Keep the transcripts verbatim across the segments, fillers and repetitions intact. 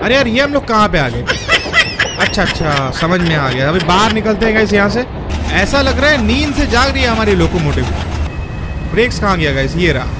अरे यार ये हम लोग कहाँ पे आ गए? अच्छा अच्छा समझ में आ गया। अभी बाहर निकलते हैं गाइस यहाँ से। ऐसा लग रहा है नींद से जाग रही है हमारी लोकोमोटिव। ब्रेक्स कहाँ गया गाइस? ये रहा।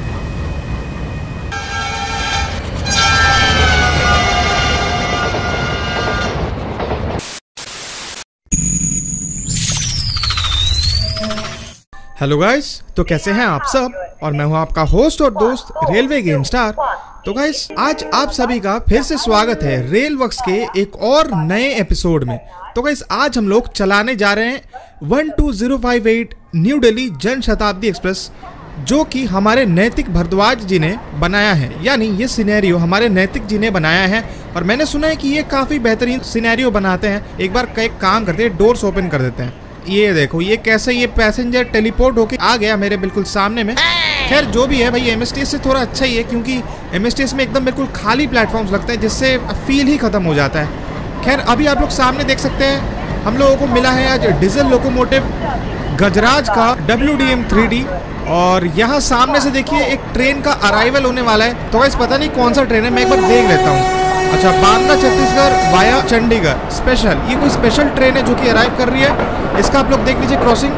हेलो गाइस, तो कैसे हैं आप सब? और मैं हूं आपका होस्ट और दोस्त रेलवे गेम स्टार। तो गाइस आज आप सभी का फिर से स्वागत है रेलवर्क्स के एक और नए एपिसोड में। तो गाइस आज हम लोग चलाने जा रहे हैं one two zero five eight New Delhi Jan Shatabdi express, जो कि हमारे नैतिक भारद्वाज जी ने बनाया है। यानी ये सिनेरियो हमारे नैतिक जी ने बनाया है और मैंने सुना है कि ये काफी बेहतरीन सिनेरियो बनाते हैं। एक बार एक काम करते हैं, डोर्स ओपन कर देते हैं। ये देखो ये कैसे ये पैसेंजर टेलीपोर्ट होके आ गया मेरे बिल्कुल सामने में। खैर जो भी है भाई, एमएसटीएस से थोड़ा अच्छा ही है क्योंकि एमएसटीएस में एकदम बिल्कुल खाली प्लेटफॉर्म्स लगते हैं जिससे फील ही खत्म हो जाता है। खैर अभी आप लोग सामने देख सकते हैं हम लोगों को मिला है आज डीजल लोकोमोटिव गजराज का W D M three D. और यहाँ सामने से देखिए एक ट्रेन का अराइवल होने वाला है। तो वैसे पता नहीं कौन सा ट्रेन है, मैं एक बार देख लेता हूँ। अच्छा, बांद्रा छत्तीसगढ़ वाया चंडीगढ़ स्पेशल, ये कोई स्पेशल ट्रेन है जो कि अराइव कर रही है। इसका आप लोग देख लीजिए क्रॉसिंग।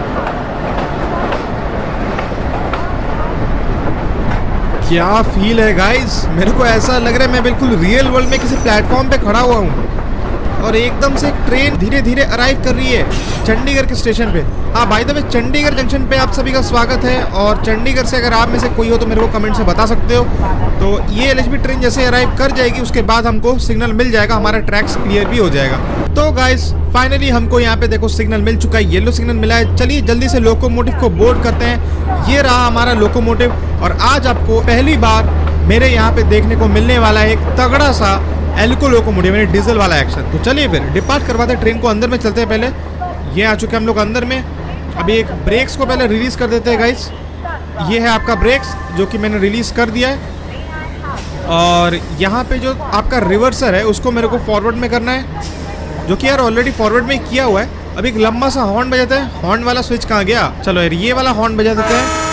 क्या फील है गाइस, मेरे को ऐसा लग रहा है मैं बिल्कुल रियल वर्ल्ड में किसी प्लेटफॉर्म पे खड़ा हुआ हूँ और एकदम से ट्रेन धीरे धीरे अराइव कर रही है चंडीगढ़ के स्टेशन पे। हाँ by the way, Chandigarh junction पे आप सभी का स्वागत है। और चंडीगढ़ से अगर आप में से कोई हो तो मेरे को कमेंट से बता सकते हो। तो ये एलएचबी ट्रेन जैसे अराइव कर जाएगी उसके बाद हमको सिग्नल मिल जाएगा, हमारा ट्रैक्स क्लियर भी हो जाएगा। तो गाइस फाइनली हमको यहाँ पे देखो सिग्नल मिल चुका है, येलो सिग्नल मिला है। चलिए जल्दी से लोकोमोटिव को बोर्ड करते हैं। ये रहा हमारा लोकोमोटिव और आज आपको पहली बार मेरे यहाँ पे देखने को मिलने वाला है एक तगड़ा सा एल्को लोकोमोटिव यानी डीजल वाला एक्शन। तो चलिए फिर डिपार्ट करवाते हैं ट्रेन को, अंदर में चलते हैं। पहले ये आ चुके हैं हम लोग अंदर में। अभी एक ब्रेक्स को पहले रिलीज कर देते हैं गाइस। ये है आपका ब्रेक्स जो कि मैंने रिलीज कर दिया है। और यहाँ पे जो आपका रिवर्सर है उसको मेरे को फॉरवर्ड में करना है, जो कि यार ऑलरेडी फॉरवर्ड में किया हुआ है। अभी एक लंबा सा हॉर्न बजाते हैं। हॉर्न वाला स्विच कहाँ गया? चलो यार ये वाला हॉर्न बजा देते हैं।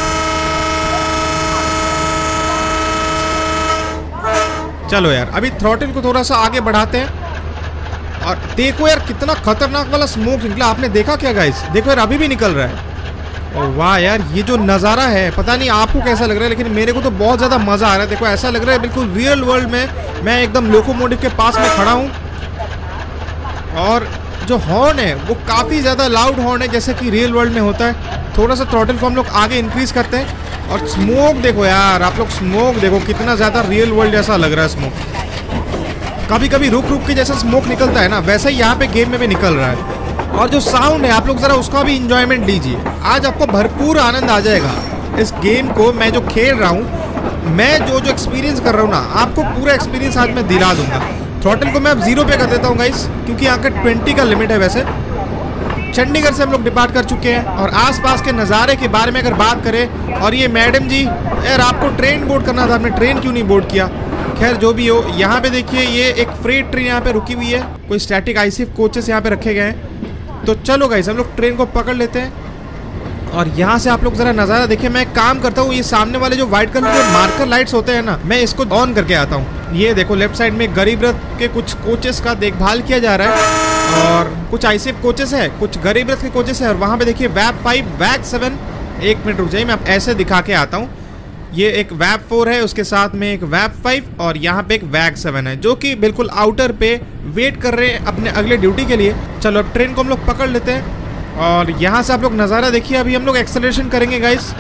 चलो यार अभी थ्रॉटल को थोड़ा सा आगे बढ़ाते हैं। और देखो यार कितना खतरनाक वाला स्मोक निकला, आपने देखा क्या गाइस? देखो यार अभी भी निकल रहा है। ओ वाह यार, ये जो नज़ारा है पता नहीं आपको कैसा लग रहा है, लेकिन मेरे को तो बहुत ज़्यादा मज़ा आ रहा है। देखो ऐसा लग रहा है बिल्कुल रियल वर्ल्ड में मैं एकदम लोकोमोटिव के पास में खड़ा हूँ। और जो हॉर्न है वो काफ़ी ज़्यादा लाउड हॉर्न है जैसे कि रियल वर्ल्ड में होता है। थोड़ा सा थ्रॉटल को हम लोग आगे इंक्रीज करते हैं। और स्मोक देखो यार, आप लोग स्मोक देखो कितना ज़्यादा रियल वर्ल्ड जैसा लग रहा है स्मोक। कभी कभी रुक रुक के जैसा स्मोक निकलता है ना, वैसा ही यहाँ पे गेम में भी निकल रहा है। और जो साउंड है आप लोग ज़रा उसका भी इंजॉयमेंट लीजिए, आज आपको भरपूर आनंद आ जाएगा इस गेम को। मैं जो खेल रहा हूँ, मैं जो जो एक्सपीरियंस कर रहा हूँ ना, आपको पूरा एक्सपीरियंस आज मैं दिला दूंगा। थ्रॉटल को मैं अब जीरो पे कर देता हूँ गाइस, क्योंकि यहाँ का ट्वेंटी का लिमिट है। वैसे चंडीगढ़ से हम लोग डिपार्ट कर चुके हैं और आसपास के नज़ारे के बारे में अगर बात करें, और ये मैडम जी यार आपको ट्रेन बोर्ड करना था, आपने ट्रेन क्यों नहीं बोर्ड किया? खैर जो भी हो, यहाँ पे देखिए ये एक फ्रेट ट्रेन यहाँ पे रुकी हुई है, कोई स्टैटिक आईसीएफ कोचेस यहाँ पे रखे गए हैं। तो चलो गाइस हम लोग ट्रेन को पकड़ लेते हैं और यहाँ से आप लोग ज़रा नज़ारा देखिए। मैं एक काम करता हूँ, ये सामने वाले जो व्हाइट कलर के मार्कर लाइट्स होते हैं ना, मैं इसको ऑन करके आता हूँ। ये देखो लेफ्ट साइड में गरीब रथ के कुछ कोचेस का देखभाल किया जा रहा है और कुछ आईसीएफ कोचेस है, कुछ गरीब रथ के कोचेस है। और वहाँ पे देखिए वैप फाइव वैग सेवन, एक मिनट रुक जाइए मैं ऐसे दिखा के आता हूँ। ये एक वैप फोर है, उसके साथ में एक वैप फाइव और यहाँ पे एक वैग सेवन है, जो कि बिल्कुल आउटर पे वेट कर रहे हैं अपने अगले ड्यूटी के लिए। चलो अब ट्रेन को हम लोग पकड़ लेते हैं और यहाँ से आप लोग नज़ारा देखिए। अभी हम लोग एक्सेलरेशन करेंगे गाइस,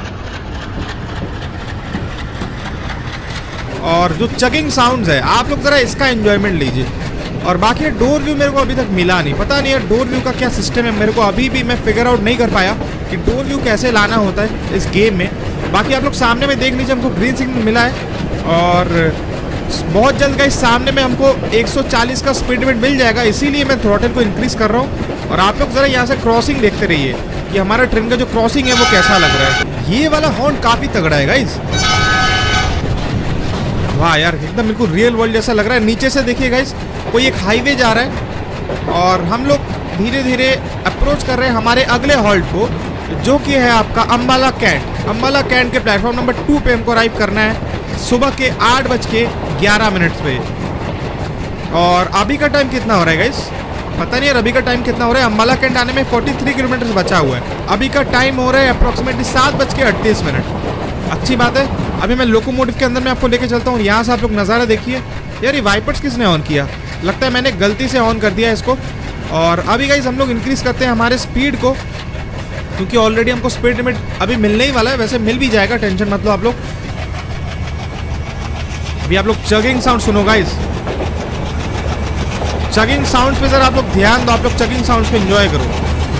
और जो चगिंग साउंड्स है आप लोग ज़रा इसका एंजॉयमेंट लीजिए। और बाकी डोर व्यू मेरे को अभी तक मिला नहीं, पता नहीं है डोर व्यू का क्या सिस्टम है, मेरे को अभी भी मैं फिगर आउट नहीं कर पाया कि डोर व्यू कैसे लाना होता है इस गेम में। बाकी आप लोग सामने में देख लीजिए, हमको ग्रीन सिग्नल मिला है और बहुत जल्द का इस सामने में हमको एक सौ चालीस का स्पीड लिमिट मिल जाएगा, इसीलिए मैं थ्रॉटल को इंक्रीज कर रहा हूँ। और आप लोग ज़रा यहाँ से क्रॉसिंग देखते रहिए कि हमारा ट्रेन का जो क्रॉसिंग है वो कैसा लग रहा है। ये वाला हॉर्न काफ़ी तगड़ा है गाइस, वाह यार एकदम बिल्कुल रियल वर्ल्ड जैसा लग रहा है। नीचे से देखिए गाइस कोई एक हाईवे जा रहा है और हम लोग धीरे धीरे अप्रोच कर रहे हैं हमारे अगले हॉल्ट को, जो कि है आपका अम्बाला कैंट। अम्बाला कैंट के प्लेटफॉर्म नंबर टू पे हमको अराइव करना है सुबह के आठ बज के ग्यारह मिनट पे। और अभी का टाइम कितना हो रहा है गाइस? पता नहीं है अभी का टाइम कितना हो रहा है। अम्बाला कैंट आने में तैंतालीस किलोमीटर बचा हुआ है। अभी का टाइम हो रहा है अप्रोक्सीमेटली सात बज के अड़तीस मिनट। अच्छी बात है। अभी मैं लोकोमोटिव के अंदर में आपको लेके चलता हूँ। यहाँ से आप लोग नज़ारा देखिए। यार ये वाइपर्स किसने ऑन किया? लगता है मैंने गलती से ऑन कर दिया इसको। और अभी गाइस हम लोग इंक्रीज़ करते हैं हमारे स्पीड को, क्योंकि ऑलरेडी हमको स्पीड लिमिट अभी मिलने ही वाला है। वैसे मिल भी जाएगा, टेंशन मत लो आप लोग। अभी आप लोग चगिंग साउंड सुनो गाइस। चगिंग साउंड्स पे जरा आप लोग ध्यान दो। आप लोग चगिंग साउंड्स को एंजॉय करो।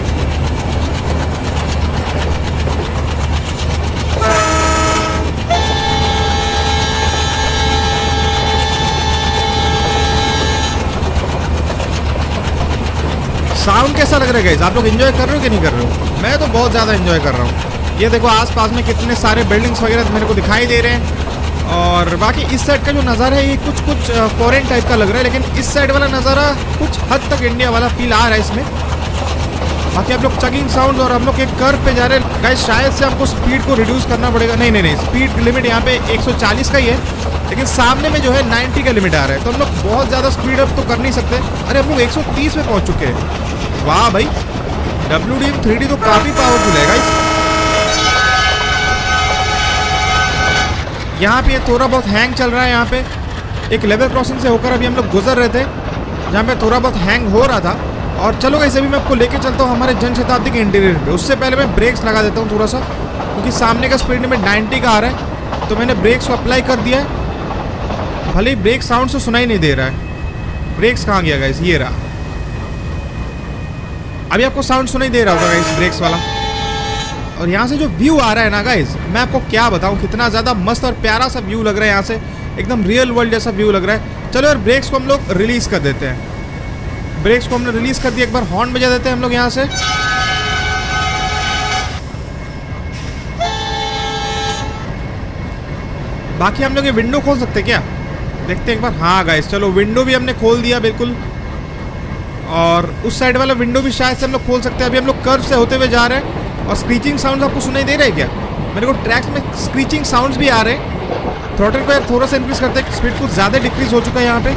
साउंड कैसा लग रहा है गाइस? आप लोग एंजॉय कर रहे हो कि नहीं कर रहे हो? मैं तो बहुत ज़्यादा एंजॉय कर रहा हूँ। ये देखो आसपास में कितने सारे बिल्डिंग्स वगैरह मेरे को दिखाई दे रहे हैं। और बाकी इस साइड का जो नज़ारा है ये कुछ कुछ फॉरेन टाइप का लग रहा है, लेकिन इस साइड वाला नज़ारा कुछ हद तक इंडिया वाला फील आ रहा है इसमें। बाकी आप लोग चगिंग साउंड और हम लोग एक कर्व पे जा रहे हैं गाइस। शायद से हमको स्पीड को रिड्यूस करना पड़ेगा। नहीं नहीं नहीं, स्पीड लिमिट यहाँ पे एक सौ चालीस का ही है, लेकिन सामने में जो है नब्बे का लिमिट आ रहा है, तो हम लोग बहुत ज़्यादा स्पीड अप तो कर नहीं सकते। अरे हम लोग एक सौ तीस पे पहुँच चुके हैं। वाह भाई, W D M three D तो काफ़ी पावरफुल है गाइस। यहाँ पे थोड़ा बहुत हैंग चल रहा है। यहाँ पे एक लेवल क्रॉसिंग से होकर अभी हम लोग गुजर रहे थे, जहाँ पे थोड़ा बहुत हैंग हो रहा था। और चलो गाइस अभी मैं आपको लेके चलता हूँ हमारे जन शताब्दी के इंटीरियर पे। उससे पहले मैं ब्रेक्स लगा देता हूँ थोड़ा सा, क्योंकि सामने का स्पीड लिमिट नब्बे का आ रहा है, तो मैंने ब्रेक्स को अप्लाई कर दिया है। भले ही ब्रेक साउंड से सुनाई नहीं दे रहा है। ब्रेक्स कहाँ गया गाइस? ये रहा। अभी आपको साउंड सुनाई दे रहा होगा गाइस ब्रेक्स वाला। और यहाँ से जो व्यू आ रहा है ना गाइस, मैं आपको क्या बताऊँ, कितना ज़्यादा मस्त और प्यारा सा व्यू लग रहा है। यहाँ से एकदम रियल वर्ल्ड जैसा व्यू लग रहा है। चलो यार ब्रेक्स को हम लोग रिलीज कर देते हैं। ब्रेक्स को हमने रिलीज कर दिया। एक बार हॉर्न बजा देते हैं हम लोग यहाँ से। बाकी हम लोग ये विंडो खोल सकते हैं क्या? देखते हैं एक बार। हाँ गाइस चलो, विंडो भी हमने खोल दिया बिल्कुल। और उस साइड वाला विंडो भी शायद से हम लोग खोल सकते हैं। अभी हम लोग कर्व से होते हुए जा रहे हैं। और स्क्रीचिंग साउंड आपको सुनाई दे रहे हैं क्या? मेरे को ट्रैक्स में स्क्रीचिंग साउंड्स भी आ रहे हैं। थ्रॉटल को यार थोड़ा सा इंक्रीज करते हैं। स्पीड कुछ ज़्यादा डिक्रीज हो चुका है यहाँ पे।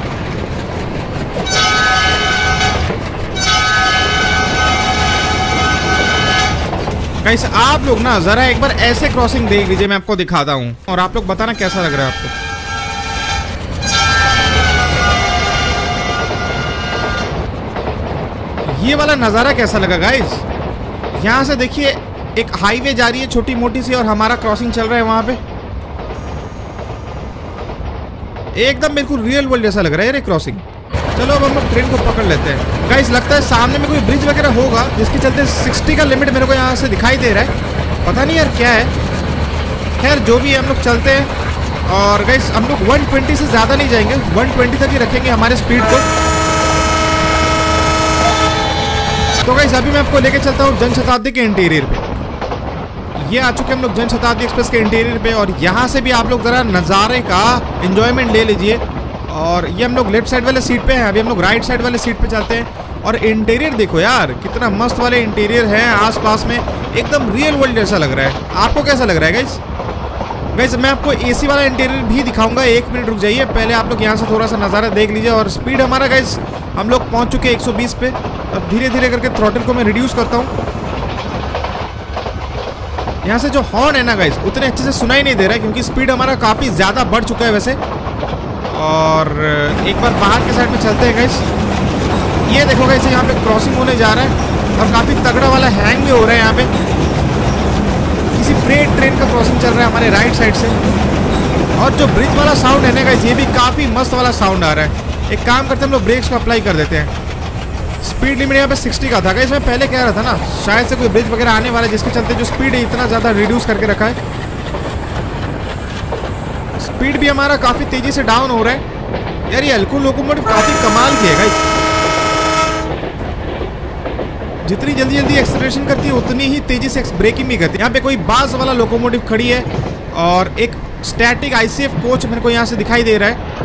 गाइस आप लोग ना ज़रा एक बार ऐसे क्रॉसिंग देख लीजिए, मैं आपको दिखाता हूँ और आप लोग बताना कैसा लग रहा है आपको। ये वाला नज़ारा कैसा लगा गाइस? यहाँ से देखिए एक हाईवे जा रही है छोटी मोटी सी, और हमारा क्रॉसिंग चल रहा है वहाँ पे। एकदम बिल्कुल रियल वर्ल्ड जैसा लग रहा है ये क्रॉसिंग। चलो अब हम लोग ट्रेन को पकड़ लेते हैं गाइस। लगता है सामने में कोई ब्रिज वगैरह होगा, जिसके चलते साठ का लिमिट मेरे को यहाँ से दिखाई दे रहा है। पता नहीं यार क्या है। खैर जो भी है हम लोग चलते हैं। और गाइस हम लोग एक सौ बीस से ज़्यादा नहीं जाएंगे, एक सौ बीस तक ही रखेंगे हमारे स्पीड को। तो गाइस अभी मैं आपको लेके चलता हूँ जन शताब्दी के इंटीरियर पे। ये आ चुके हम लोग जन शताब्दी एक्सप्रेस के इंटीरियर पे, और यहाँ से भी आप लोग ज़रा नज़ारे का एंजॉयमेंट ले लीजिए। और ये हम लोग लेफ्ट साइड वाले सीट पे हैं। अभी हम लोग राइट साइड वाले सीट पे चलते हैं। और इंटीरियर देखो यार, कितना मस्त वाले इंटीरियर हैं आसपास में। एकदम रियल वर्ल्ड जैसा लग रहा है। आपको कैसा लग रहा है गाइस? गाइस मैं आपको एसी वाला इंटीरियर भी दिखाऊंगा। एक मिनट रुक जाइए, पहले आप लोग यहाँ से थोड़ा सा नज़ारा देख लीजिए। और स्पीड हमारा गाइस हम लोग पहुँच चुके हैं एक सौ बीस पे। अब धीरे धीरे करके थ्रॉटल को मैं रिड्यूस करता हूँ। यहाँ से जो हॉर्न है ना गाइस, उतने अच्छे से सुनाई नहीं दे रहा है, क्योंकि स्पीड हमारा काफ़ी ज़्यादा बढ़ चुका है वैसे। और एक बार बाहर के साइड में चलते हैं गाइस। ये देखो गाइस यहाँ पे क्रॉसिंग होने जा रहा है, और काफ़ी तगड़ा वाला हैंग भी हो रहा है यहाँ पे। किसी फ्रेट ट्रेन का क्रॉसिंग चल रहा है हमारे राइट साइड से। और जो ब्रिज वाला साउंड है ना गाइस, ये भी काफ़ी मस्त वाला साउंड आ रहा है। एक काम करते हैं हम लोग ब्रेक्स को अप्लाई कर देते हैं। स्पीड लिमिट यहाँ पे साठ का था गाइस, मैं पहले कह रहा था ना, शायद से कोई ब्रिज वगैरह आने वाला है, जिसके चलते जो स्पीड है इतना ज़्यादा रिड्यूस करके रखा है। स्पीड भी हमारा काफ़ी तेज़ी से डाउन हो रहा है। यार ये अल्को लोकोमोटिव काफ़ी कमाल की है गाइस। जितनी जल्दी जल्दी एक्सेलरेशन करती है, उतनी ही तेज़ी से ब्रेकिंग भी करती है। यहाँ पे कोई बास वाला लोकोमोटिव खड़ी है, और एक स्टैटिक आईसीएफ कोच मेरे को यहाँ से दिखाई दे रहा है।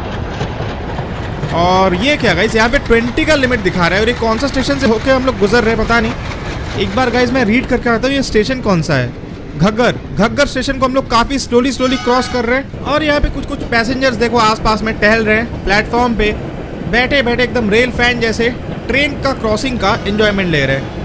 और ये क्या गाइस, यहाँ पे बीस का लिमिट दिखा रहा है। और ये कौन सा स्टेशन से होकर हम लोग गुजर रहे हैं पता नहीं। एक बार गाइस मैं रीड करके आता हूँ ये स्टेशन कौन सा है। घग्गर घग्गर स्टेशन को हम लोग काफी स्लोली स्लोली क्रॉस कर रहे हैं। और यहाँ पे कुछ कुछ पैसेंजर्स देखो आसपास में टहल रहे हैं प्लेटफॉर्म पे, बैठे बैठे एकदम रेल फैन जैसे ट्रेन का क्रॉसिंग का एंजॉयमेंट ले रहे हैं।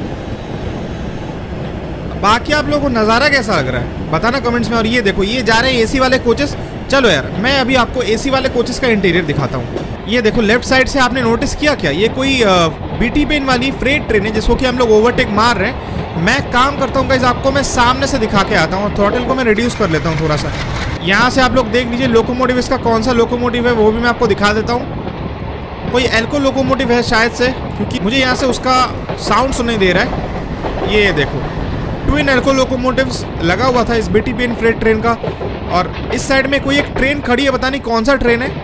बाकी आप लोगों को नज़ारा कैसा लग रहा है बताना कमेंट्स में। और ये देखो ये जा रहे हैं एसी वाले कोचेस। चलो यार मैं अभी आपको एसी वाले कोचेस का इंटीरियर दिखाता हूँ। ये देखो लेफ्ट साइड से आपने नोटिस किया क्या, ये कोई बीटी पेन वाली फ्रेट ट्रेन है जिसको कि हम लोग ओवरटेक मार रहे हैं। मैं काम करता हूँ गाइस, आपको मैं सामने से दिखा के आता हूँ और थ्रॉटल को मैं रिड्यूस कर लेता हूँ थोड़ा सा। यहाँ से आप लोग देख लीजिए लोकोमोटिव, इसका कौन सा लोकोमोटिव है वो भी मैं आपको दिखा देता हूँ। कोई एल्को लोकोमोटिव है शायद से, क्योंकि मुझे यहाँ से उसका साउंड सुनाई दे रहा है। ये देखो ट्विन एल्को लोकोमोटिव्स लगा हुआ था इस बीटी पेन फ्रेट ट्रेन का। और इस साइड में कोई एक ट्रेन खड़ी है, पता नहीं कौन सा ट्रेन है।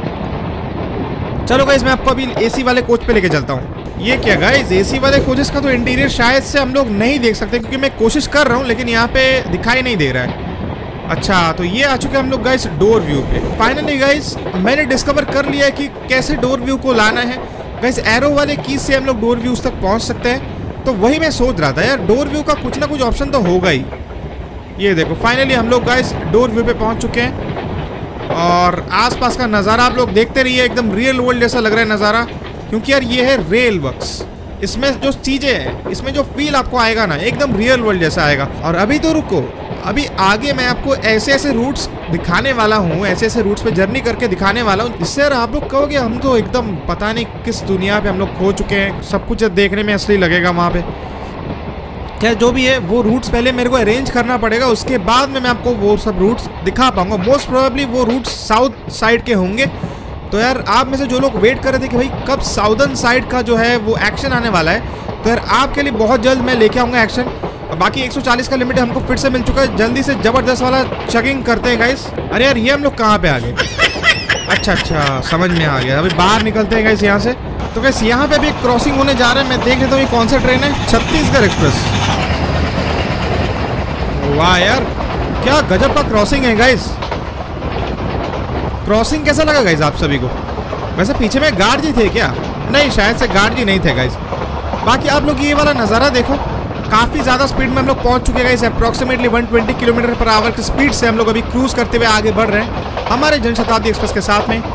चलो गाइस मैं आपको अभी एसी वाले कोच पे लेके चलता हूँ। ये क्या गाइस, एसी वाले कोचेस का तो इंटीरियर शायद से हम लोग नहीं देख सकते क्योंकि मैं कोशिश कर रहा हूँ लेकिन यहाँ पे दिखाई नहीं दे रहा है। अच्छा तो ये आ चुके हम लोग गाइस डोर व्यू पे। फाइनली गाइस मैंने डिस्कवर कर लिया है कि कैसे डोर व्यू को लाना है। गाइस एरो वाले कीज से हम लोग डोर व्यूज तक पहुँच सकते हैं। तो वही मैं सोच रहा था यार, डोर व्यू का कुछ ना कुछ ऑप्शन तो होगा ही। ये देखो फाइनली हम लोग गाइस डोर व्यू पे पहुंच चुके हैं और आसपास का नज़ारा आप लोग देखते रहिए, एकदम रियल वर्ल्ड जैसा लग रहा है नज़ारा। क्योंकि यार ये है रेल वर्क्स, इसमें जो चीज़ें हैं इसमें जो फील आपको आएगा ना एकदम रियल वर्ल्ड जैसा आएगा। और अभी तो रुको, अभी आगे मैं आपको ऐसे ऐसे रूट्स दिखाने वाला हूँ, ऐसे ऐसे रूट्स पे जर्नी करके दिखाने वाला हूँ जिससे यार आप लोग कहोगे हम तो एकदम पता नहीं किस दुनिया पे हम लोग खो चुके हैं, सब कुछ देखने में असली लगेगा वहाँ पे। क्या जो भी है वो रूट्स पहले मेरे को अरेंज करना पड़ेगा, उसके बाद में मैं आपको वो सब रूट्स दिखा पाऊंगा। मोस्ट प्रोबेबली वो रूट्स साउथ साइड के होंगे। तो यार आप में से जो लोग वेट कर रहे थे कि भाई कब साउदर्न साइड का जो है वो एक्शन आने वाला है, तो यार आपके लिए बहुत जल्द मैं लेके आऊँगा एक्शन। बाकी एक सौ चालीस का लिमिट हमको फिर से मिल चुका है, जल्दी से जबरदस्त वाला चेकिंग करते हैं गाइस। अरे यार ये हम लोग कहाँ पे आ गए, अच्छा अच्छा समझ में आ गया। अभी बाहर निकलते हैं गाइस यहाँ से। तो गाइस यहाँ पे भी एक क्रॉसिंग होने जा रहा है, मैं देख लेता हूँ ये कौन सा ट्रेन है, छत्तीसगढ़ एक्सप्रेस। वाह यार क्या गजब का क्रॉसिंग है गाइस। क्रॉसिंग कैसा लगा गाइस आप सभी को? वैसे पीछे में गार्ड जी थे क्या? नहीं शायद से गार्ड जी नहीं थे गाइस। बाकी आप लोग ये वाला नज़ारा देखो, काफ़ी ज़्यादा स्पीड में हम लोग पहुंच चुके हैं गाइस। अप्रॉक्सीमेटली एक सौ बीस किलोमीटर पर आवर की स्पीड से हम लोग अभी क्रूज करते हुए आगे बढ़ रहे हैं हमारे जनशताब्दी एक्सप्रेस के साथ में।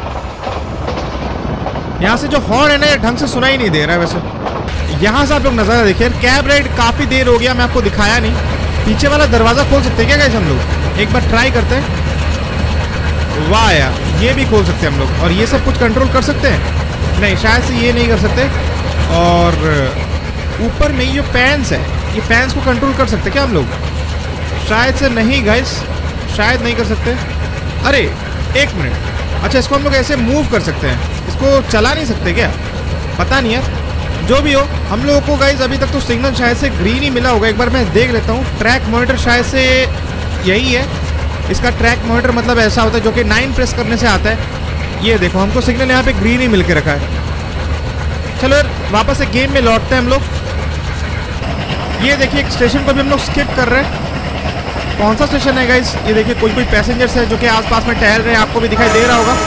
यहाँ से जो हॉर्न है ना ये ढंग से सुनाई नहीं दे रहा है। वैसे यहाँ से आप लोग नज़ारा देखिए, कैब राइड काफ़ी देर हो गया, मैं आपको दिखाया नहीं। पीछे वाला दरवाज़ा खोल सकते हैं क्या गाइस हम लोग? एक बार ट्राई करते हैं। वाह यार ये भी खोल सकते हैं हम लोग। और ये सब कुछ कंट्रोल कर सकते हैं? नहीं शायद से ये नहीं कर सकते। और ऊपर में ये फैंस है, ये फैंस को कंट्रोल कर सकते क्या हम लोग? शायद से नहीं गाइस, शायद नहीं कर सकते। अरे एक मिनट, अच्छा इसको हम लोग ऐसे मूव कर सकते हैं, इसको चला नहीं सकते क्या? पता नहीं यार, जो भी हो हम लोगों को गाइस अभी तक तो सिग्नल शायद से ग्रीन ही मिला होगा। एक बार मैं देख लेता हूँ। ट्रैक मॉनिटर शायद से यही है, इसका ट्रैक मॉनिटर मतलब ऐसा होता है जो कि नाइन प्रेस करने से आता है। ये देखो हमको सिग्नल यहाँ पे ग्रीन ही मिल के रखा है। चलो यार वापस से गेम में लौटते हैं हम लोग। ये देखिए एक स्टेशन को भी हम लोग स्किप कर रहे हैं। कौन सा स्टेशन है गाइस? ये देखिए कोई कोई पैसेंजर्स है जो कि आसपास में टहल रहे हैं, आपको भी दिखाई दे रहा होगा।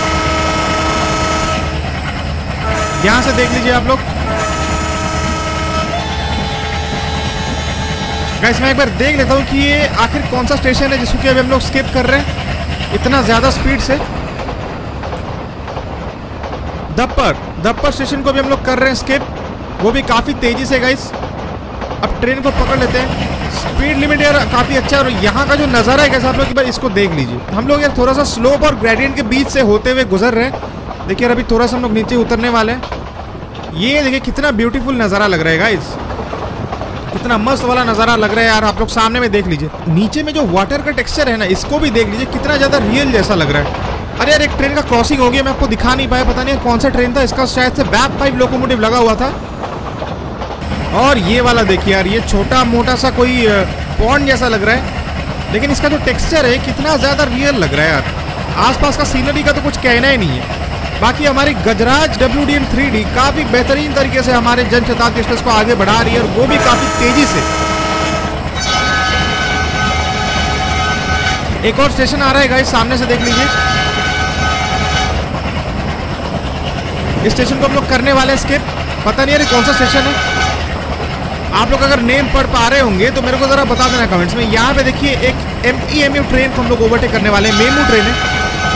यहां से देख लीजिए आप लोग। गाइस मैं एक बार देख लेता हूं कि ये आखिर कौन सा स्टेशन है जिसको कि अभी हम लोग स्किप कर रहे हैं इतना ज्यादा स्पीड से। दप्पर दप्पर स्टेशन को भी हम लोग कर रहे हैं स्किप, वो भी काफी तेजी से गाइस। अब ट्रेन को पकड़ लेते हैं। स्पीड लिमिट यार काफ़ी अच्छा है। और यहाँ का जो नज़ारा है कैसा आप लोग एक बार इसको देख लीजिए। हम लोग यार थोड़ा सा स्लोप और ग्रेडियंट के बीच से होते हुए गुजर रहे हैं। देखिए अभी थोड़ा सा हम लोग नीचे उतरने वाले हैं। ये देखिए कितना ब्यूटीफुल नज़ारा लग रहा है गाइस, कितना मस्त वाला नज़ारा लग रहा है यार। आप लोग सामने में देख लीजिए, नीचे में जो वाटर का टेक्सचर है ना इसको भी देख लीजिए, कितना ज़्यादा रियल जैसा लग रहा है। अरे यार एक ट्रेन का क्रॉसिंग हो गया, मैं आपको दिखा नहीं पाया, पता नहीं कौन सा ट्रेन था। इसका शायद से वैप फाइव लोकोमोटिव लगा हुआ था। और ये वाला देखिए यार, ये छोटा मोटा सा कोई पॉन्ड जैसा लग रहा है, लेकिन इसका जो टेक्सचर है कितना ज़्यादा रियल लग रहा है यार। आसपास का सीनरी का तो कुछ कहना ही नहीं है। बाकी हमारी Gajraj W D M three D काफ़ी बेहतरीन तरीके से हमारे जनशताब्दी एक्सप्रेस को आगे बढ़ा रही है, और वो भी काफ़ी तेज़ी से। एक और स्टेशन आ रहा है गाइस, सामने से देख लीजिए। इस स्टेशन को हम लोग करने वाले हैं स्किप। पता नहीं यार कौन सा स्टेशन है। आप लोग अगर नेम पढ़ पा रहे होंगे तो मेरे को जरा बता देना कमेंट्स में। यहाँ पे देखिए एक M E M U train को हम लोग ओवरटेक करने वाले हैं। मेमू ट्रेन है,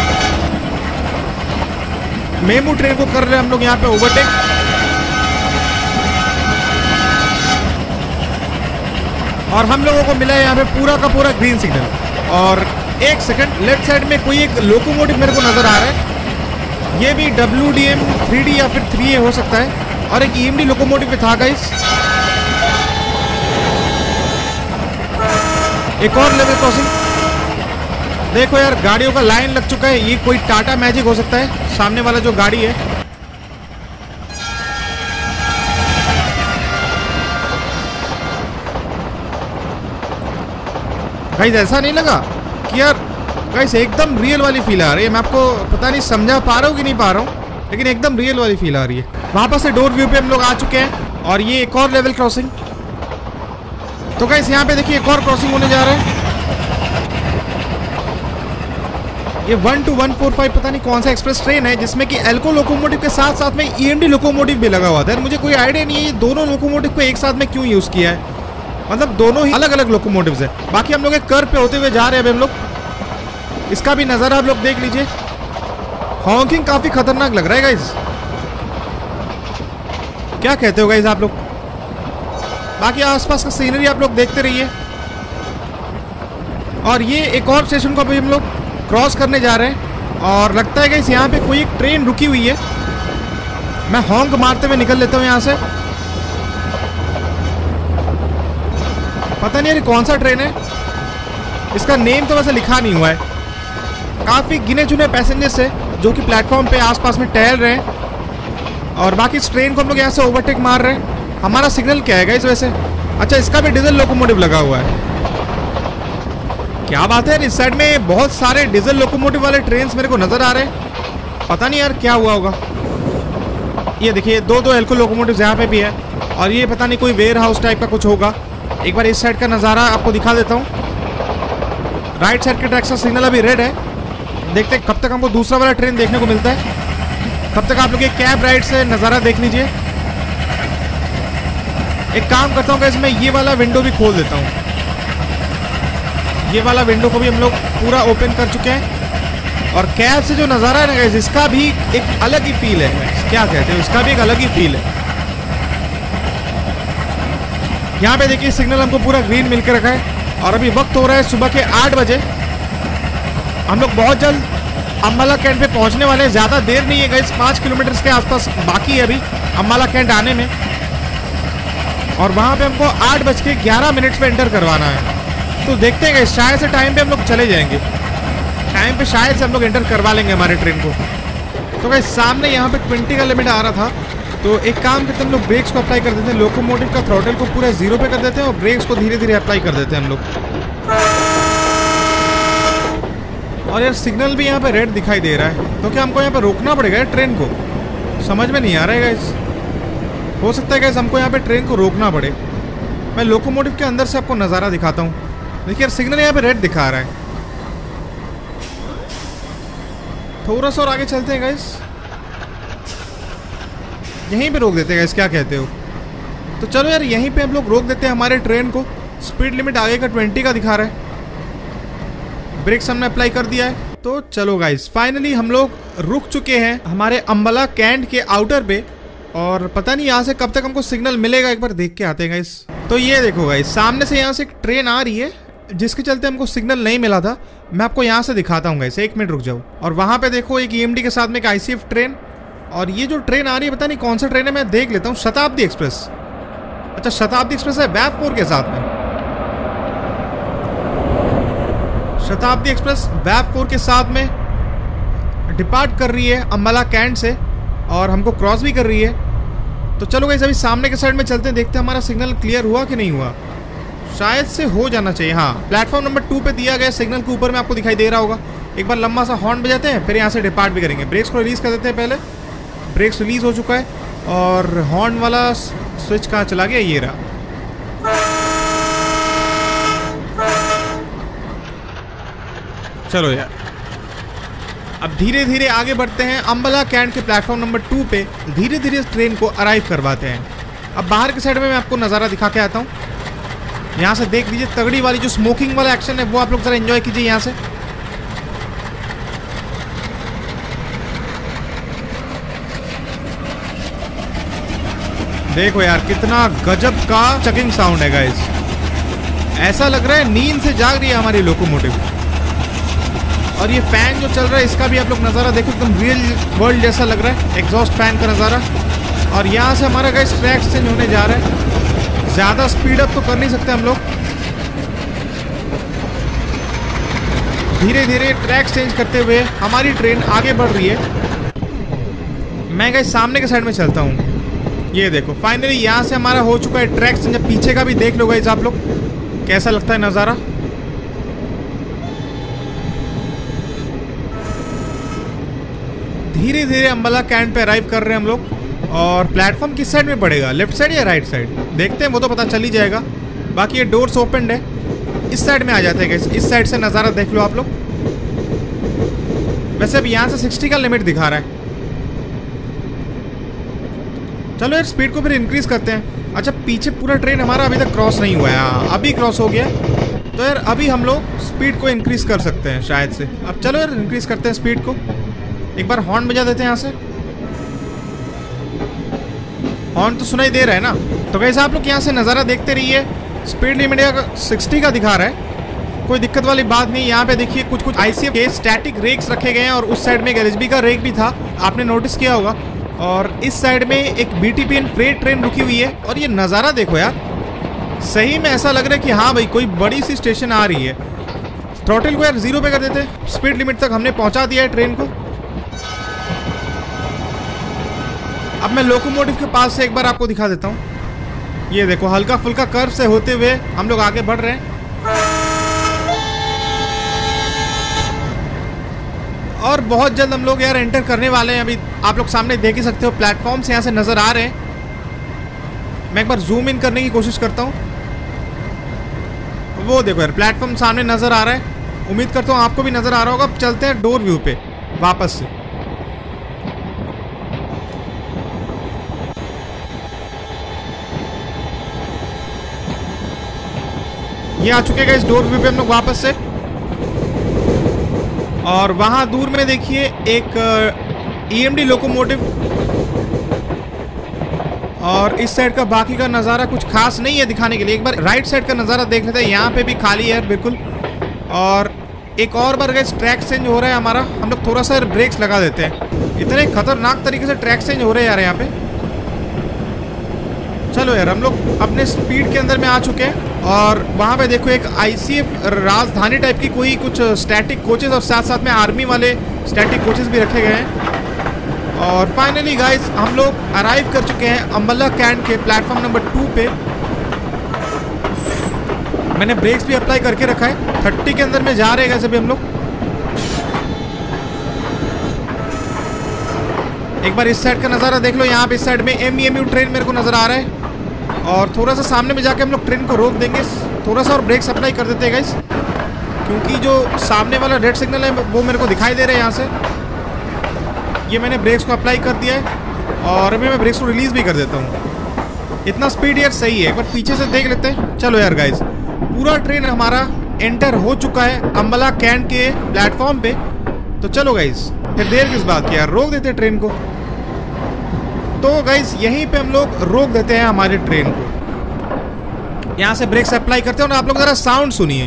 मेमू ट्रेन को कर रहे हैं हम लोग यहाँ पे ओवरटेक। और हम लोगों को मिला है यहाँ पे पूरा का पूरा ग्रीन सिग्नल। और एक सेकंड, लेफ्ट साइड में कोई एक लोकोमोटिव मेरे को नजर आ रहा है। ये भी W D M three D या फिर थ्री ए हो सकता है। और एक ई एम डी लोकोमोटिव भी था गाइस। एक और लेवल क्रॉसिंग। देखो यार गाड़ियों का लाइन लग चुका है। ये कोई टाटा मैजिक हो सकता है, सामने वाला जो गाड़ी है। गाइस ऐसा नहीं लगा कि यार गाइस एकदम रियल वाली फील आ रही है। मैं आपको पता नहीं समझा पा रहा हूँ कि नहीं पा रहा हूँ, लेकिन एकदम रियल वाली फील आ रही है। वापस से डोर व्यू पे हम लोग आ चुके हैं और ये एक और लेवल क्रॉसिंग। तो गाइस यहाँ पे देखिए एक और क्रॉसिंग होने जा रहा है। ये one two one four five पता नहीं कौन सा एक्सप्रेस ट्रेन है, जिसमें कि एल्को लोकोमोटिव के साथ साथ में ई एम डी लोकोमोटिव भी लगा हुआ था। मुझे कोई आइडिया नहीं है ये दोनों लोकोमोटिव को एक साथ में क्यों यूज किया है। मतलब दोनों ही अलग अलग लोकोमोटिव्स है। बाकी हम लोग एक कर्व पे होते हुए जा रहे हैं अभी हम लोग। इसका भी नज़ारा आप लोग देख लीजिए। हॉकिंग काफी खतरनाक लग रहा है गाइस। क्या कहते हो गाइस आप लोग? बाकी आसपास का सीनरी आप लोग देखते रहिए। और ये एक और स्टेशन को अभी हम लोग क्रॉस करने जा रहे हैं और लगता है गाइस यहाँ पे कोई एक ट्रेन रुकी हुई है। मैं हॉन्क मारते हुए निकल लेता हूँ यहाँ से। पता नहीं यार कौन सा ट्रेन है, इसका नेम तो वैसे लिखा नहीं हुआ है। काफ़ी गिने चुने पैसेंजर्स है जो कि प्लेटफॉर्म पे आसपास में टहल रहे हैं। और बाकी इस ट्रेन को हम लोग यहाँ से ओवरटेक मार रहे हैं। हमारा सिग्नल क्या है इस वजह से? अच्छा, इसका भी डीजल लोकोमोटिव लगा हुआ है। क्या बात है, इस साइड में बहुत सारे डीजल लोकोमोटिव वाले ट्रेन मेरे को नजर आ रहे हैं। पता नहीं यार क्या हुआ होगा। ये देखिए दो दो एल्को लोकोमोटिव यहाँ पे भी है। और ये पता नहीं कोई वेयर हाउस टाइप का कुछ होगा। एक बार इस साइड का नज़ारा आपको दिखा देता हूँ। राइट साइड के ट्रैक का सिग्नल अभी रेड है। देखते हैं कब तक हमको दूसरा वाला ट्रेन देखने को मिलता है। तब तक आप लोग एक कैब राइड से नज़ारा देख लीजिए। एक काम करता हूँ इसमें ये वाला विंडो भी खोल देता हूँ। ये वाला विंडो को भी हम लोग पूरा ओपन कर चुके हैं। और कैब से जो नज़ारा है ना गाइस, इसका भी एक अलग ही फील है। क्या कहते हो, इसका भी एक अलग ही फील है। यहाँ पे देखिए सिग्नल हमको पूरा ग्रीन मिलकर रखा है। और अभी वक्त हो रहा है सुबह के आठ बजे। हम लोग बहुत जल्द अम्बाला कैंट पे पहुँचने वाले हैं। ज़्यादा देर नहीं है गाइस, पाँच किलोमीटर के आसपास बाकी है अभी अम्बाला कैंट आने में। और वहाँ पे हमको आठ बज के ग्यारह मिनट पे एंटर करवाना है। तो देखते हैं गाइस, शायद से टाइम पे हम लोग चले जाएंगे। टाइम पे शायद से हम लोग एंटर करवा लेंगे हमारे ट्रेन को। तो गाइस सामने यहाँ पे ट्वेंटी का लिमिट आ रहा था। तो एक काम करते हैं हम लोग ब्रेक्स को अप्लाई कर देते हैं। लोकोमोटिव का थ्रॉटल को पूरा जीरो पे कर देते हैं और ब्रेक्स को धीरे धीरे अप्लाई कर देते हैं हम लोग। और यार सिग्नल भी यहाँ पे रेड दिखाई दे रहा है। तो क्या हमको यहाँ पे रोकना पड़ेगा यार ट्रेन को? समझ में नहीं आ रहा है गाइस। हो सकता है गाइस हमको यहाँ पे ट्रेन को रोकना पड़े। मैं लोकोमोटिव के अंदर से आपको नज़ारा दिखाता हूँ। देखिए यार सिग्नल यहाँ पे रेड दिखा रहा है। थोड़ा सा और आगे चलते हैं गाइस। यहीं पे रोक देते हैं गाइस, क्या कहते हो? तो चलो यार यहीं पे हम लोग रोक देते हैं हमारे ट्रेन को। स्पीड लिमिट आगे का ट्वेंटी का दिखा रहा है। ब्रेक्स हमने अप्लाई कर दिया है। तो चलो गाइस फाइनली हम लोग रुक चुके हैं हमारे अम्बाला कैंट के आउटर पे। और पता नहीं यहाँ से कब तक हमको सिग्नल मिलेगा, एक बार देख के आते हैं गाइस। तो ये देखो गाइस, सामने से यहाँ से एक ट्रेन आ रही है जिसके चलते हमको सिग्नल नहीं मिला था। मैं आपको यहाँ से दिखाता हूँ गाइस, एक मिनट रुक जाओ। और वहाँ पे देखो एक ई एम डी के साथ में एक आई सी एफ ट्रेन। और ये जो ट्रेन आ रही है पता नहीं कौन सा ट्रेन है, मैं देख लेता हूँ। शताब्दी एक्सप्रेस। अच्छा शताब्दी एक्सप्रेस है वैपपुर के साथ में। शताब्दी एक्सप्रेस वैपपुर के साथ में डिपार्ट कर रही है अम्बाला कैंट से और हमको क्रॉस भी कर रही है। तो चलो गाइस अभी सामने के साइड में चलते हैं, देखते हैं हमारा सिग्नल क्लियर हुआ कि नहीं हुआ। शायद से हो जाना चाहिए। हाँ, प्लेटफॉर्म नंबर टू पे दिया गया सिग्नल के ऊपर में आपको दिखाई दे रहा होगा। एक बार लंबा सा हॉर्न बजाते हैं, फिर यहाँ से डिपार्ट भी करेंगे। ब्रेक्स को रिलीज कर देते हैं पहले। ब्रेक्स रिलीज हो चुका है और हॉर्न वाला स्विच कहाँ चला गया, ये रहा। चलो यार अब धीरे धीरे आगे बढ़ते हैं। अम्बाला कैंट के प्लेटफॉर्म नंबर टू पे धीरे धीरे ट्रेन को अराइव करवाते हैं। अब बाहर की साइड में मैं आपको नज़ारा दिखा के आता हूँ। यहाँ से देख लीजिए तगड़ी वाली जो स्मोकिंग वाला एक्शन है वो आप लोग ज़रा एंजॉय कीजिए यहाँ से। देखो यार कितना गजब का चकिंग साउंड है गाइस। ऐसा लग रहा है नींद से जाग रही है हमारी लोकोमोटिव। और ये फैन जो चल रहा है इसका भी आप लोग नज़ारा देखो, एकदम रियल वर्ल्ड जैसा लग रहा है, एग्जॉस्ट फैन का नज़ारा। और यहाँ से हमारा गाइस ट्रैक चेंज होने जा रहा है। ज़्यादा स्पीड अप तो कर नहीं सकते हम लोग, धीरे धीरे ट्रैक चेंज करते हुए हमारी ट्रेन आगे बढ़ रही है। मैं गाइस सामने के साइड में चलता हूँ। ये देखो फाइनली यहाँ से हमारा हो चुका है ट्रैक चेंज। पीछे का भी देख लो गाइस आप लोग कैसा लगता है नज़ारा। धीरे धीरे अंबाला कैंट पे अराइव कर रहे हैं हम लोग। और प्लेटफॉर्म किस साइड में पड़ेगा, लेफ्ट साइड या राइट साइड, देखते हैं, वो तो पता चल ही जाएगा। बाकी ये डोर्स ओपन है, इस साइड में आ जाते हैं गाइस। इस साइड से नज़ारा देख लो आप लोग। वैसे अब यहाँ से सिक्सटी का लिमिट दिखा रहा है। चलो यार स्पीड को फिर इंक्रीज करते हैं। अच्छा पीछे पूरा ट्रेन हमारा अभी तक क्रॉस नहीं हुआ है, अभी क्रॉस हो गया। तो यार अभी हम लोग स्पीड को इंक्रीज कर सकते हैं शायद से। अब चलो यार इंक्रीज करते हैं स्पीड को। एक बार हॉर्न बजा देते हैं यहाँ से। हॉर्न तो सुनाई दे रहा है ना। तो गाइस आप लोग यहाँ से नज़ारा देखते रहिए। स्पीड लिमिट सिक्सटी का दिखा रहा है, कोई दिक्कत वाली बात नहीं। यहाँ पे देखिए कुछ कुछ आईसीएफ के स्टैटिक रेक्स रखे गए हैं और उस साइड में एक एलएचबी का रेक भी था, आपने नोटिस किया होगा। और इस साइड में एक बीटीपीएन फ्रेट ट्रेन रुकी हुई है। और ये नज़ारा देखो यार, सही में ऐसा लग रहा है कि हाँ भाई कोई बड़ी सी स्टेशन आ रही है। थ्रॉटल को यार जीरो पे कर देते, स्पीड लिमिट तक हमने पहुंचा दिया है ट्रेन को। अब मैं लोकोमोटिव के पास से एक बार आपको दिखा देता हूँ। ये देखो हल्का फुल्का कर्व से होते हुए हम लोग आगे बढ़ रहे हैं। और बहुत जल्द हम लोग यार एंटर करने वाले हैं। अभी आप लोग सामने देख ही सकते हो प्लेटफॉर्म्स यहाँ से नज़र आ रहे हैं। मैं एक बार जूम इन करने की कोशिश करता हूँ। वो देखो यार प्लेटफॉर्म सामने नज़र आ रहा है, उम्मीद करता हूँ आपको भी नज़र आ रहा होगा। अब चलते हैं डोर व्यू पे वापस से। ये आ चुके हैं इस डोर व्यू पे हम लोग वापस से। और वहां दूर में देखिए एक ईएमडी लोकोमोटिव। और इस साइड का बाकी का नज़ारा कुछ खास नहीं है दिखाने के लिए। एक बार राइट साइड का नज़ारा देख लेते हैं। यहाँ पे भी खाली है बिल्कुल। और एक और बार गैस ट्रैक चेंज हो रहा है हमारा। हम लोग थोड़ा सा ब्रेक्स लगा देते हैं। इतने खतरनाक तरीके से ट्रैक चेंज हो रहे हैं यार यहाँ पे। चलो यार हम लोग अपने स्पीड के अंदर में आ चुके हैं। और वहाँ पे देखो एक आईसीएफ राजधानी टाइप की कोई कुछ स्टैटिक कोचेस और साथ साथ में आर्मी वाले स्टैटिक कोचेस भी रखे गए हैं। और फाइनली गाइस हम लोग अराइव कर चुके हैं अंबाला कैंट के प्लेटफॉर्म नंबर टू पे। मैंने ब्रेक्स भी अप्लाई करके रखा है। थर्टी के अंदर में जा रहे हैं गाइस अभी हम लोग। एक बार इस साइड का नज़ारा देख लो। यहाँ पे इस साइड में एमईएमयू ट्रेन मेरे को नज़र आ रहा है। और थोड़ा सा सामने में जाके हम लोग ट्रेन को रोक देंगे। थोड़ा सा और ब्रेक्स अप्लाई कर देते हैं गाइस, क्योंकि जो सामने वाला रेड सिग्नल है वो मेरे को दिखाई दे रहा है यहाँ से। ये मैंने ब्रेक्स को अप्लाई कर दिया है और अभी मैं ब्रेक्स को रिलीज़ भी कर देता हूँ। इतना स्पीड यार सही है। एक बार पीछे से देख लेते हैं। चलो यार गाइस पूरा ट्रेन हमारा एंटर हो चुका है अंबाला कैंट के प्लेटफॉर्म पे। तो चलो गाइस फिर देर किस बात की यार, रोक देते हैं ट्रेन को। तो गाइस यहीं पे हम लोग रोक देते हैं हमारी ट्रेन को। यहाँ से ब्रेक्स अप्लाई करते हैं और आप लोग जरा साउंड सुनिए।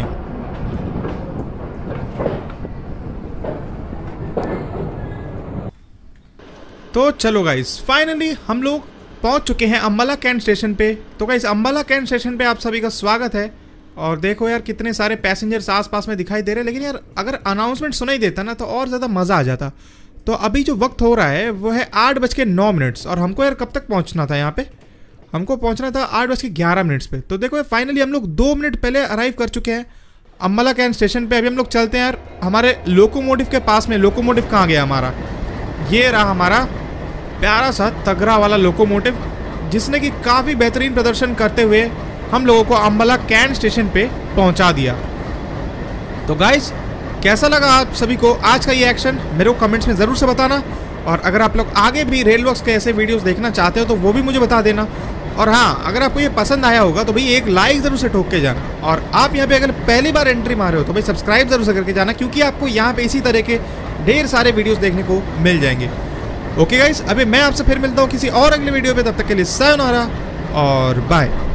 तो चलो गाइस फाइनली हम लोग पहुंच चुके हैं अंबाला कैंट स्टेशन पे। तो गाइस अंबाला कैंट स्टेशन पे आप सभी का स्वागत है। और देखो यार कितने सारे पैसेंजर्स आसपास में दिखाई दे रहे हैं। लेकिन यार अगर अनाउंसमेंट सुनाई देता ना तो और ज़्यादा मज़ा आ जाता। तो अभी जो वक्त हो रहा है वो है आठ बज के नौ मिनट्स। और हमको यार कब तक पहुंचना था यहाँ पे? हमको पहुंचना था आठ बज के ग्यारह मिनट्स पे। तो देखो फाइनली हम लोग दो मिनट पहले अराइव कर चुके हैं अंबाला कैंट स्टेशन पे। अभी हम लोग चलते हैं यार हमारे लोकोमोटिव के पास में। लोकोमोटिव कहाँ गया हमारा? ये रहा हमारा प्यारा सा तगड़ा वाला लोकोमोटिव, जिसने कि काफ़ी बेहतरीन प्रदर्शन करते हुए हम लोगों को अंबाला कैंट स्टेशन पे पहुंचा दिया। तो गाइस कैसा लगा आप सभी को आज का ये एक्शन, मेरे को कमेंट्स में ज़रूर से बताना। और अगर आप लोग आगे भी रेल वर्क्स के ऐसे वीडियोस देखना चाहते हो तो वो भी मुझे बता देना। और हाँ, अगर आपको ये पसंद आया होगा तो भाई एक लाइक जरूर से ठोक के जाना। और आप यहाँ पे अगर पहली बार एंट्री मारे हो तो भाई सब्सक्राइब जरूर से करके जाना, क्योंकि आपको यहाँ पे इसी तरह के ढेर सारे वीडियोस देखने को मिल जाएंगे। ओके गाइस, अभी मैं आपसे फिर मिलता हूँ किसी और अगले वीडियो पे, तब तक के लिए सायोनारा और बाय।